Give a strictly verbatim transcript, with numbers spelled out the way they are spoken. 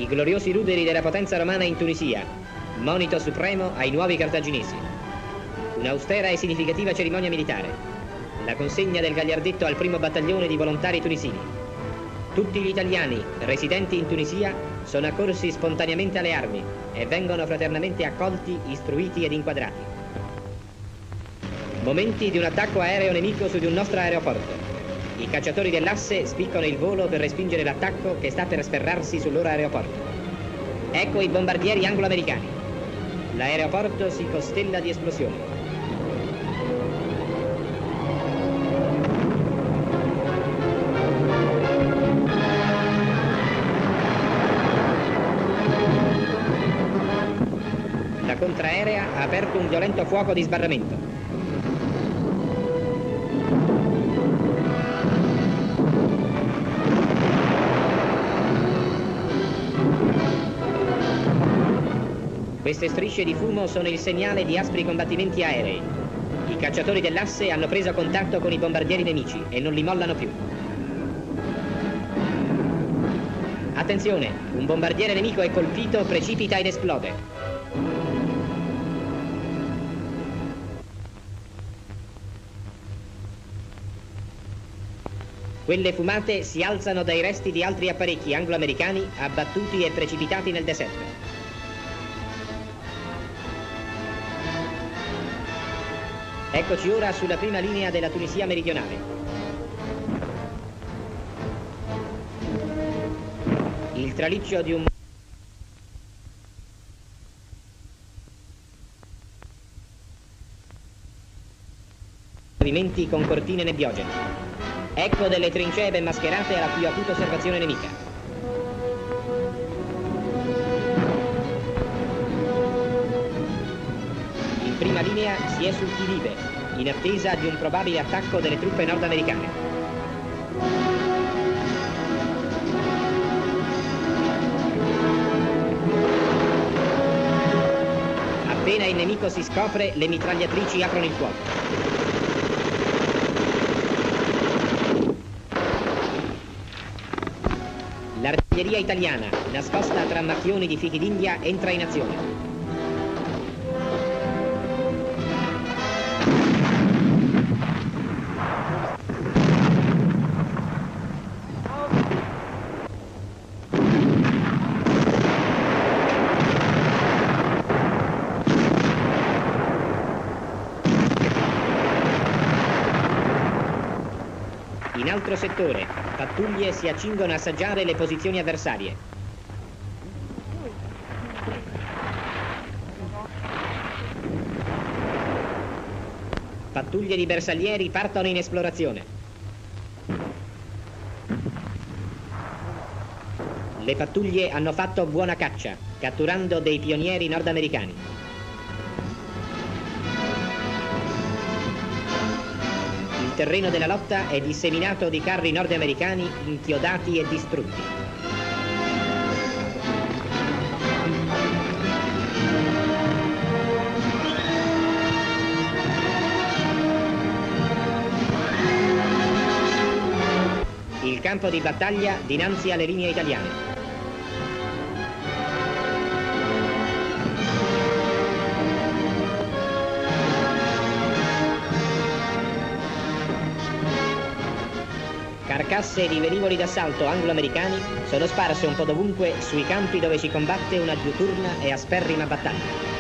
I gloriosi ruderi della potenza romana in Tunisia, monito supremo ai nuovi cartaginesi. Un'austera e significativa cerimonia militare. La consegna del gagliardetto al primo battaglione di volontari tunisini. Tutti gli italiani residenti in Tunisia sono accorsi spontaneamente alle armi e vengono fraternamente accolti, istruiti ed inquadrati. Momenti di un attacco aereo nemico su di un nostro aeroporto. I cacciatori dell'asse spiccano il volo per respingere l'attacco che sta per sferrarsi sul loro aeroporto. Ecco i bombardieri anglo-americani. L'aeroporto si costella di esplosioni. La contraerea ha aperto un violento fuoco di sbarramento. Queste strisce di fumo sono il segnale di aspri combattimenti aerei. I cacciatori dell'asse hanno preso contatto con i bombardieri nemici e non li mollano più. Attenzione, un bombardiere nemico è colpito, precipita ed esplode. Quelle fumate si alzano dai resti di altri apparecchi anglo-americani abbattuti e precipitati nel deserto. Eccoci ora sulla prima linea della Tunisia meridionale. Il traliccio di un movimenti con cortine nebbiogene. Ecco delle trincee ben mascherate alla più acuta osservazione nemica. In prima linea si è sul chi vive, in attesa di un probabile attacco delle truppe nordamericane. Appena il nemico si scopre, le mitragliatrici aprono il fuoco. L'artiglieria italiana, nascosta tra macchioni di fichi d'India, entra in azione. In altro settore, pattuglie si accingono a assaggiare le posizioni avversarie. Pattuglie di bersaglieri partono in esplorazione. Le pattuglie hanno fatto buona caccia, catturando dei pionieri nordamericani. Il terreno della lotta è disseminato di carri nordamericani inchiodati e distrutti. Il campo di battaglia dinanzi alle linee italiane. Carcasse di velivoli d'assalto anglo-americani sono sparse un po' dovunque sui campi dove si combatte una diuturna e asperrima battaglia.